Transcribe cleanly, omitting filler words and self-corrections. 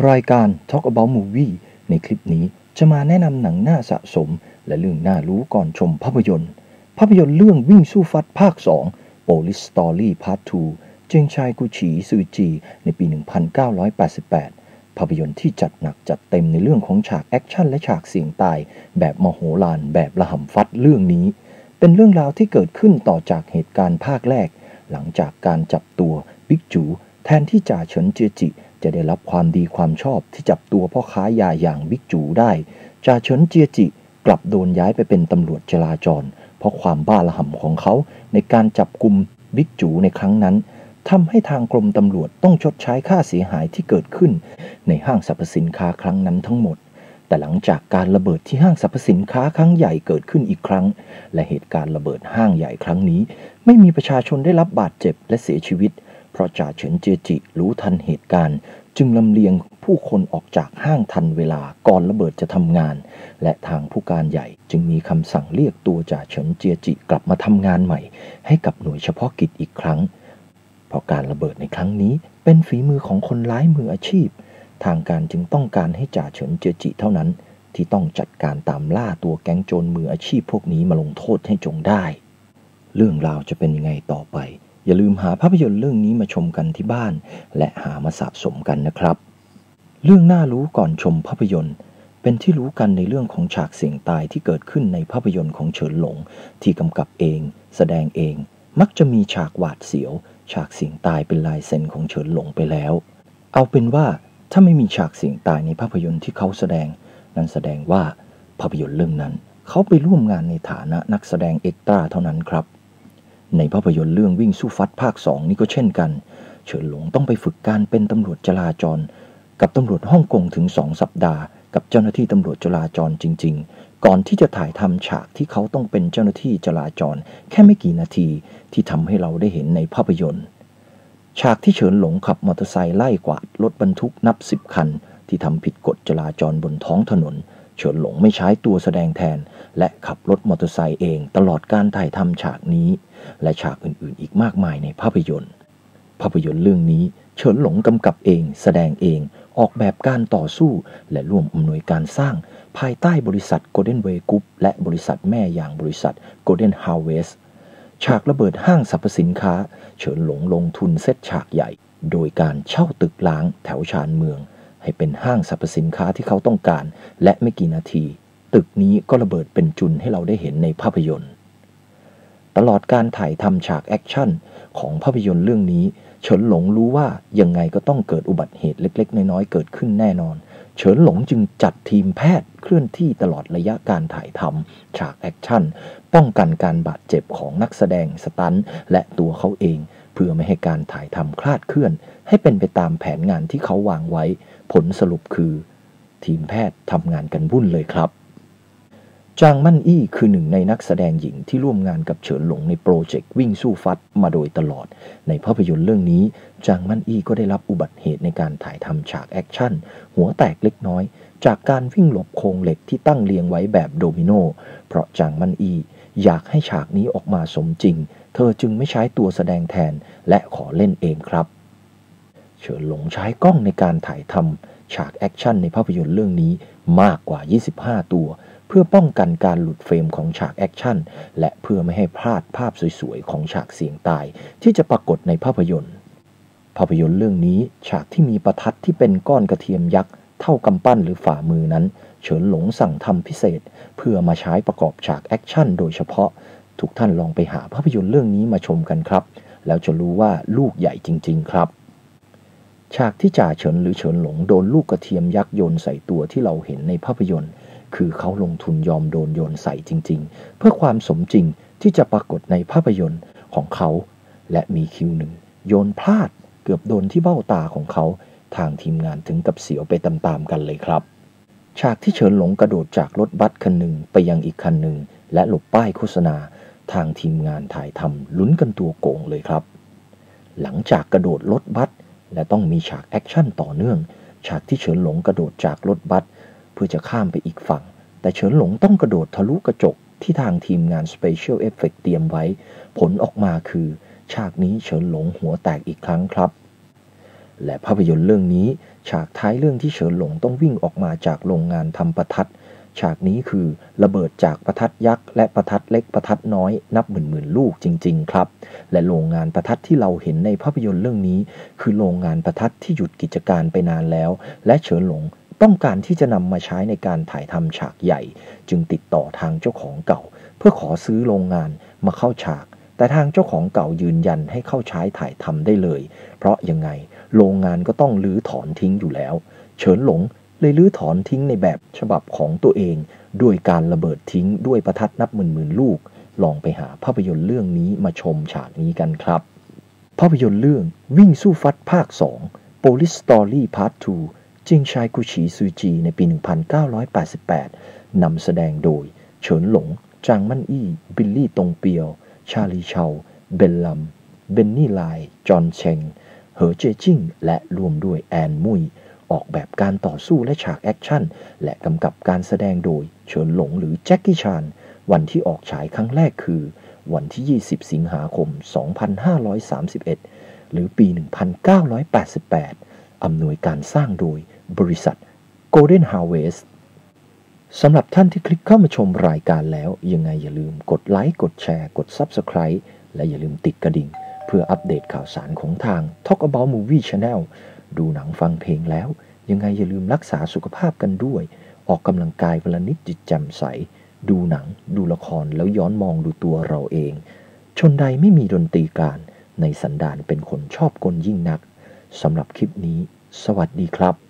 รายการ Talk About Movie ในคลิปนี้จะมาแนะนำหนังน่าสะสมและเรื่องน่ารู้ก่อนชมภาพยนตร์เรื่องวิ่งสู้ฟัดภาค 2 Police Story Part 2 เจงชายกุฉีซือจีในปี 1988 ภาพยนตร์ที่จัดหนักจัดเต็มในเรื่องของฉากแอคชั่นและฉากเสี่ยงตายแบบมโหฬารแบบระห่ำฟัดเรื่องนี้เป็นเรื่องราวที่เกิดขึ้นต่อจากเหตุการณ์ภาคแรกหลังจากการจับตัวบิ๊กจูแทนที่จ่าเฉินเจียจิจะได้รับความดีความชอบที่จับตัวพ่อค้ายาอย่างบิ๊กจูได้จ่าเฉินเจียจิกลับโดนย้ายไปเป็นตำรวจจราจรเพราะความบ้าระห่ำของเขาในการจับกุมบิ๊กจูในครั้งนั้นทำให้ทางกรมตำรวจต้องชดใช้ค่าเสียหายที่เกิดขึ้นในห้างสรรพสินค้าครั้งนั้นทั้งหมดแต่หลังจากการระเบิดที่ห้างสรรพสินค้าครั้งใหญ่เกิดขึ้นอีกครั้งและเหตุการณ์ระเบิดห้างใหญ่ครั้งนี้ไม่มีประชาชนได้รับบาดเจ็บและเสียชีวิตเพราะจ่าเฉินเจียจิรู้ทันเหตุการณ์จึงลำเลียงผู้คนออกจากห้างทันเวลาก่อนระเบิดจะทำงานและทางผู้การใหญ่จึงมีคำสั่งเรียกตัวจ่าเฉินเจียจิกลับมาทำงานใหม่ให้กับหน่วยเฉพาะกิจอีกครั้งเพราะการระเบิดในครั้งนี้เป็นฝีมือของคนร้ายมืออาชีพทางการจึงต้องการให้จ่าเฉินเจียจิเท่านั้นที่ต้องจัดการตามล่าตัวแก๊งโจรมืออาชีพพวกนี้มาลงโทษให้จงได้เรื่องราวจะเป็นยังไงต่อไปอย่าลืมหาภาพยนตร์เรื่องนี้มาชมกันที่บ้านและหามาสะสมกันนะครับเรื่องน่ารู้ก่อนชมภาพยนตร์เป็นที่รู้กันในเรื่องของฉากเสี่ยงตายที่เกิดขึ้นในภาพยนตร์ของเฉินหลงที่กำกับเองแสดงเองมักจะมีฉากหวาดเสียวฉากเสี่ยงตายเป็นลายเซ็นของเฉินหลงไปแล้วเอาเป็นว่าถ้าไม่มีฉากเสี่ยงตายในภาพยนตร์ที่เขาแสดงนั่นแสดงว่าภาพยนตร์เรื่องนั้นเขาไปร่วมงานในฐานะนักแสดงเอ็กตร้าเท่านั้นครับในภาพยนตร์เรื่องวิ่งสู้ฟัดภาค 2 นี้ก็เช่นกันเฉินหลงต้องไปฝึกการเป็นตำรวจจราจรกับตำรวจฮ่องกงถึง2 สัปดาห์กับเจ้าหน้าที่ตำรวจจราจรจริงๆก่อนที่จะถ่ายทำฉากที่เขาต้องเป็นเจ้าหน้าที่จราจรแค่ไม่กี่นาทีที่ทำให้เราได้เห็นในภาพยนตร์ฉากที่เฉินหลงขับมอเตอร์ไซค์ไล่กวาดรถบรรทุกนับ10 คันที่ทำผิดกฎจราจรบนท้องถนนเฉินหลงไม่ใช้ตัวแสดงแทนและขับรถมอเตอร์ไซค์เองตลอดการถ่ายทำฉากนี้และฉากอื่นๆอีกมากมายในภาพยนตร์เรื่องนี้เฉินหลงกำกับเองแสดงเองออกแบบการต่อสู้และร่วมอำนวยการสร้างภายใต้บริษัท Golden Way Group และบริษัทแม่อย่างบริษัท Golden Harvest ฉากระเบิดห้างสรรพสินค้าเฉินหลงลงทุนเซตฉากใหญ่โดยการเช่าตึกล้างแถวชานเมืองให้เป็นห้างสรรพสินค้าที่เขาต้องการและไม่กี่นาทีตึกนี้ก็ระเบิดเป็นจุลให้เราได้เห็นในภาพยนตร์ตลอดการถ่ายทำฉากแอคชั่นของภาพยนตร์เรื่องนี้เฉินหลงรู้ว่ายังไงก็ต้องเกิดอุบัติเหตุเล็กๆน้อยๆเกิดขึ้นแน่นอนเฉินหลงจึงจัดทีมแพทย์เคลื่อนที่ตลอดระยะการถ่ายทำฉากแอคชั่นป้องกันการบาดเจ็บของนักแสดงสตันท์และตัวเขาเองเพื่อไม่ให้การถ่ายทำคลาดเคลื่อนให้เป็นไปตามแผนงานที่เขาวางไว้ผลสรุปคือทีมแพทย์ทำงานกันวุ่นเลยครับจางมั่นอี้คือหนึ่งในนักแสดงหญิงที่ร่วมงานกับเฉินหลงในโปรเจกต์วิ่งสู้ฟัดมาโดยตลอดในภาพยนตร์เรื่องนี้จางมั่นอี้ก็ได้รับอุบัติเหตุในการถ่ายทำฉากแอคชั่นหัวแตกเล็กน้อยจากการวิ่งหลบโครงเหล็กที่ตั้งเรียงไว้แบบโดมิโนเพราะจางมั่นอี้อยากให้ฉากนี้ออกมาสมจริงเธอจึงไม่ใช้ตัวแสดงแทนและขอเล่นเองครับเฉินหลงใช้กล้องในการถ่ายทำฉากแอคชั่นในภาพยนตร์เรื่องนี้มากกว่า25ตัวเพื่อป้องกันการหลุดเฟรมของฉากแอคชั่นและเพื่อไม่ให้พลาดภาพสวยๆของฉากเสี่ยงตายที่จะปรากฏในภาพยนตร์เรื่องนี้ฉากที่มีประทัดที่เป็นก้อนกระเทียมยักษ์เท่ากำปั้นหรือฝ่ามือนั้นเฉินหลงสั่งทำพิเศษเพื่อมาใช้ประกอบฉากแอคชั่นโดยเฉพาะทุกท่านลองไปหาภาพยนตร์เรื่องนี้มาชมกันครับแล้วจะรู้ว่าลูกใหญ่จริงๆครับฉากที่จ่าเฉินหรือเฉินหลงโดนลูกกระเทียมยักษ์โยนใส่ตัวที่เราเห็นในภาพยนตร์คือเขาลงทุนยอมโดนโยนใส่จริงๆเพื่อความสมจริงที่จะปรากฏในภาพยนตร์ของเขาและมีคิวหนึ่งโยนพลาดเกือบโดนที่เบ้าตาของเขาทางทีมงานถึงกับเสียวไปตามๆกันเลยครับฉากที่เฉินหลงกระโดดจากรถบัสคันหนึ่งไปยังอีกคันหนึ่งและหลบป้ายโฆษณาทางทีมงานถ่ายทำลุ้นกันตัวโก่งเลยครับหลังจากกระโดดรถบัสและต้องมีฉากแอคชั่นต่อเนื่องฉากที่เฉินหลงกระโดดจากรถบัสเพื่อจะข้ามไปอีกฝั่งแต่เฉินหลงต้องกระโดดทะลุกระจกที่ทางทีมงาน Special Effect เตรียมไว้ผลออกมาคือฉากนี้เฉินหลงหัวแตกอีกครั้งครับและภาพยนตร์เรื่องนี้ฉากท้ายเรื่องที่เฉินหลงต้องวิ่งออกมาจากโรงงานทำประทัดฉากนี้คือระเบิดจากประทัดยักษ์และประทัดเล็กประทัดน้อยนับหมื่นลูกจริงๆครับและโรงงานประทัดที่เราเห็นในภาพยนตร์เรื่องนี้คือโรงงานประทัดที่หยุดกิจการไปนานแล้วและเฉินหลงต้องการที่จะนำมาใช้ในการถ่ายทำฉากใหญ่จึงติดต่อทางเจ้าของเก่าเพื่อขอซื้อโรงงานมาเข้าฉากแต่ทางเจ้าของเก่ายืนยันให้เข้าใช้ถ่ายทำได้เลยเพราะยังไงโรงงานก็ต้องรื้อถอนทิ้งอยู่แล้วเฉินหลงเลยรื้อถอนทิ้งในแบบฉบับของตัวเองด้วยการระเบิดทิ้งด้วยประทัดนับหมื่นลูกลองไปหาภาพยนตร์เรื่องนี้มาชมฉากนี้กันครับภาพยนตร์เรื่องวิ่งสู้ฟัดภาค 2 Police Story Part 2 เจียงไชกุชิซูจีในปี 1988 นำแสดงโดยเฉินหลง จางมั่นอี้ บิลลี่ตงเปียว ชาลีเชา เบนลัม เบนนี่ไลจอห์นเชง เหอเจจิ้ง และรวมด้วยแอนมุยออกแบบการต่อสู้และฉากแอคชั่นและกำกับการแสดงโดยเฉินหลงหรือแจ็คกี้ชานวันที่ออกฉายครั้งแรกคือวันที่ 20 สิงหาคม 2531 หรือปี 1988 อำนวยการสร้างโดยบริษัท Golden Harvest สำหรับท่านที่คลิกเข้ามาชมรายการแล้วยังไงอย่าลืมกดไลค์กดแชร์กด Subscribe และอย่าลืมติดกระดิ่งเพื่ออัปเดตข่าวสารของทาง Talk About Movie Channel ดูหนังฟังเพลงแล้วยังไงอย่าลืมรักษาสุขภาพกันด้วยออกกำลังกายวันละนิดจิตแจ่มใสดูหนังดูละครแล้วย้อนมองดูตัวเราเองชนใดไม่มีดนตรีการในสันดานเป็นคนชอบกลยิ่งนักสำหรับคลิปนี้สวัสดีครับ